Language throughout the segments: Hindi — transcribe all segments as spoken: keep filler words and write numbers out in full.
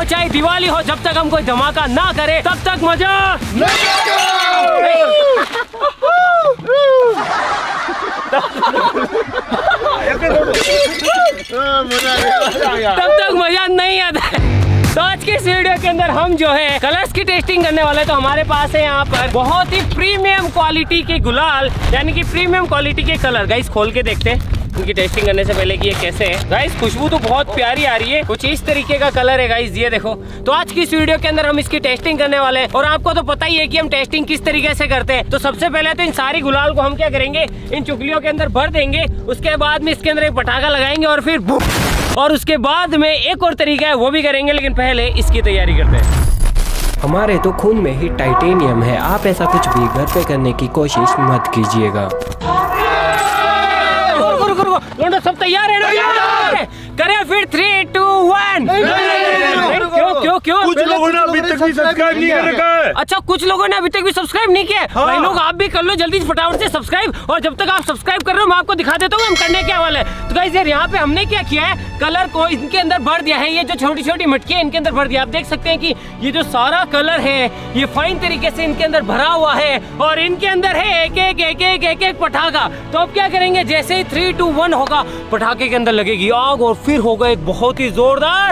चाहे दिवाली हो, जब तक हम कोई धमाका ना करे तब तक मजा तब तक मजा नहीं आता है। तो आज के इस वीडियो के अंदर हम जो है कलर्स की टेस्टिंग करने वाले। तो हमारे पास है यहाँ पर बहुत ही प्रीमियम क्वालिटी के गुलाल, यानी कि प्रीमियम क्वालिटी के कलर। गाइस खोल के देखते हैं इनकी टेस्टिंग करने से पहले कि ये कैसे है। गाइस खुशबू तो बहुत प्यारी आ रही है, कुछ इस तरीके का कलर है गाइस, ये देखो। तो आज की इस वीडियो के अंदर हम इसकी टेस्टिंग करने वाले हैं और आपको तो पता ही है कि हम टेस्टिंग किस तरीके से करते हैं। तो सबसे पहले तो इन सारी गुलाल को हम क्या करेंगे, इन चुगलियों के अंदर भर देंगे। उसके बाद में इसके अंदर एक पटाखा लगाएंगे और फिर और उसके बाद में एक और तरीका है वो भी करेंगे, लेकिन पहले इसकी तैयारी करते हैं। हमारे तो खून में ही टाइटेनियम है, आप ऐसा कुछ भी घर पे करने की कोशिश मत कीजिएगा। सब तैयार है ना? करें फिर थ्री टू वन। क्यों क्यों क्यों कुछ लोगों ने अभी तक भी सब्सक्राइब नहीं कर रखा है। अच्छा, कुछ लोगों ने अभी तक भी सब्सक्राइब नहीं किया। हाँ। भाई लोग आप भी कर लो जल्दी फटाफट से सब्सक्राइब। और जब तक आप सब्सक्राइब कर रहे हो मैं आपको दिखा देता हूँ हम करने क्या वाले हैं। तो गाइस यार यहाँ पे हमने क्या किया है, कलर को इनके अंदर भर दिया है। ये जो छोटी छोटी मटकी है इनके अंदर भर दिया। आप देख सकते हैं कि ये जो सारा कलर है ये फाइन तरीके से इनके अंदर भरा हुआ है और इनके अंदर है एक एक एक एक एक एक पटाखा। तो अब क्या करेंगे, जैसे ही थ्री टू वन होगा पटाखे के अंदर लगेगी आग और फिर होगा एक बहुत ही जोरदार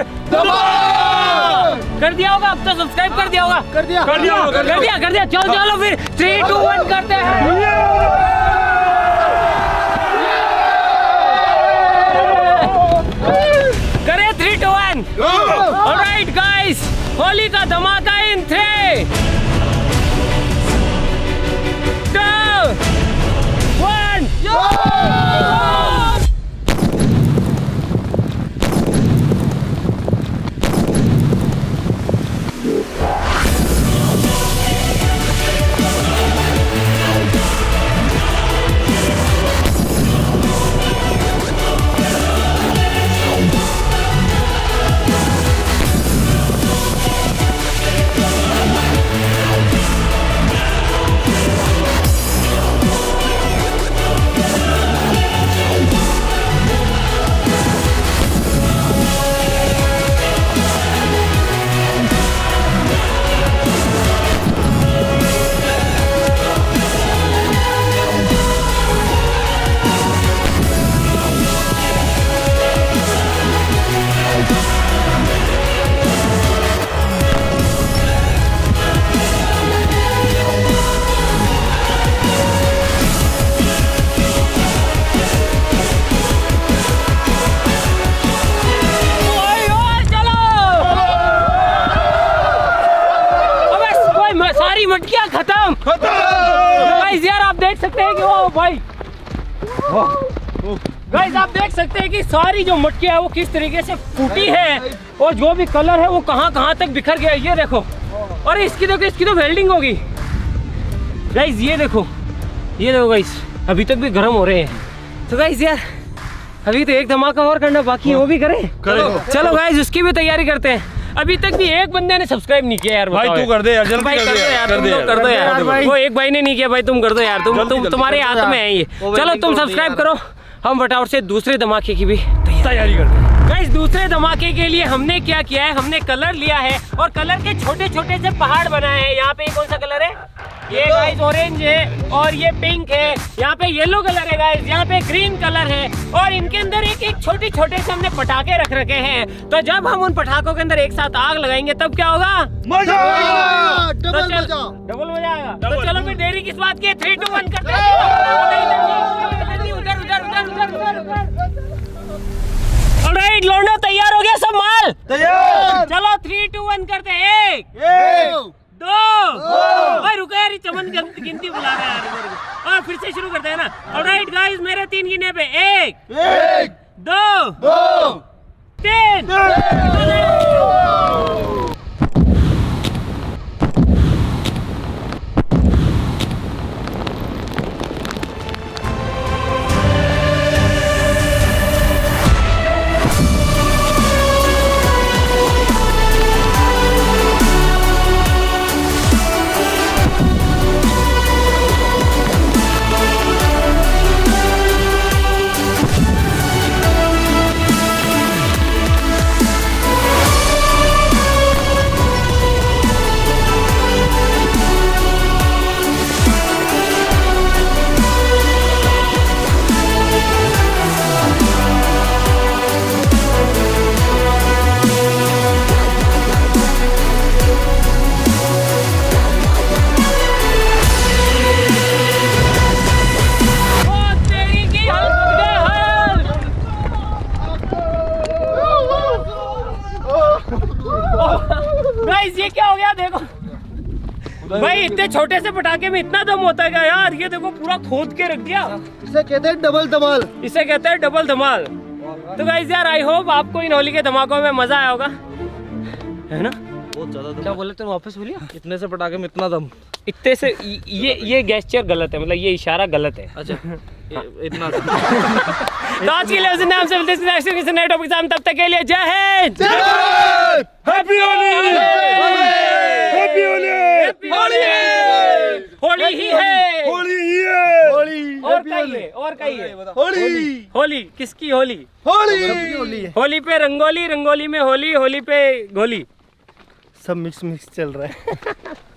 कर दिया होगा। अब तो सब्सक्राइब कर दिया होगा। कर दिया कर दिया कर दिया कर दिया चलो चलो फिर थ्री टू वन करते हैं। करें three two one. Alright guys, Holi का धमाका इन थ्री टू वन। मटकियां खत्म खत्म। गाइस यार आप देख सकते हैं कि वो भाई गाइस आप देख सकते हैं कि सारी जो मटकियां है वो किस तरीके से फूटी है और जो भी कलर है वो कहां कहां तक बिखर गया। ये देखो, और इसकी देखो इसकी तो वेल्डिंग होगी गाइस। ये देखो ये देखो गाइस, अभी तक भी गर्म हो रहे हैं। तो गाइस यार अभी तो एक धमाका और करना बाकी है, वो भी करें। चलो गाइस उसकी भी तैयारी करते हैं। अभी तक भी एक बंदे ने सब्सक्राइब नहीं किया यार। भाई तू कर दे यार, जल्दी भाई कर दो यार, तुम लोग कर दो यार। वो एक भाई ने नहीं किया, भाई तुम कर दो यार। तुम तुम तुम्हारे हाथ में है ये। चलो तुम सब्सक्राइब करो, हम फटाफट से दूसरे धमाके की भी तैयारी करते हैं। गाइस दूसरे धमाके के लिए हमने क्या किया है, हमने कलर लिया है और कलर के छोटे छोटे से पहाड़ बनाए हैं। यहाँ पे कौन सा कलर है, ये गाइस ऑरेंज है और ये पिंक है। यहाँ पे येलो कलर है गाइस, यहाँ पे ग्रीन कलर है और इनके अंदर एक एक छोटे छोटे से हमने पटाखे रख रखे हैं। तो जब हम उन पटाखों के अंदर एक साथ आग लगाएंगे तब क्या होगा, मजा, डबल मजा, डबल मजा आएगा। तो चलो फिर देरी किस बात की, थ्री टू वन करते हैं। उधर उधर उधर उधर उधर। ऑलराइट लौंडा तैयार हो गया सब माल तैयार। चलो थ्री टू वन करते हैं। एक दो, ओए रुको यार, चमन गिनती बुला रहा है यार। और फिर से शुरू करते हैं ना। ऑलराइट गाइस मेरे तीन गिने पे, एक एक दो दो तीन। गाइस ये क्या हो गया देखो भाई, इतने छोटे से पटाखे में इतना दम होता है क्या यार? ये देखो पूरा खोद के रख दिया। इसे कहते हैं डबल धमाल। इसे कहते हैं डबल धमाल। तो गाइस यार आई होप आपको इन होली के धमाकों में मजा आया होगा, है ना? बहुत ज्यादा। क्या बोले तुम वापस बोलिए? इतने से पटाखे में इतना दम। इतने से ये ये गेस्चर गलत है, मतलब ये इशारा गलत है। अच्छा इतना तो आज के लिए नाम से मिलते हैं किसी नए टॉपिक से। तब तक के लिए जय हिंद, हैप्पी होली, हैप्पी होली, होली होली ही है, होली ही है, होली और कहिए और कहिए होली होली किसकी होली? होली होली होली पे रंगोली, रंगोली में होली, होली पे गोली। सब मिक्स मिक्स चल रहा है।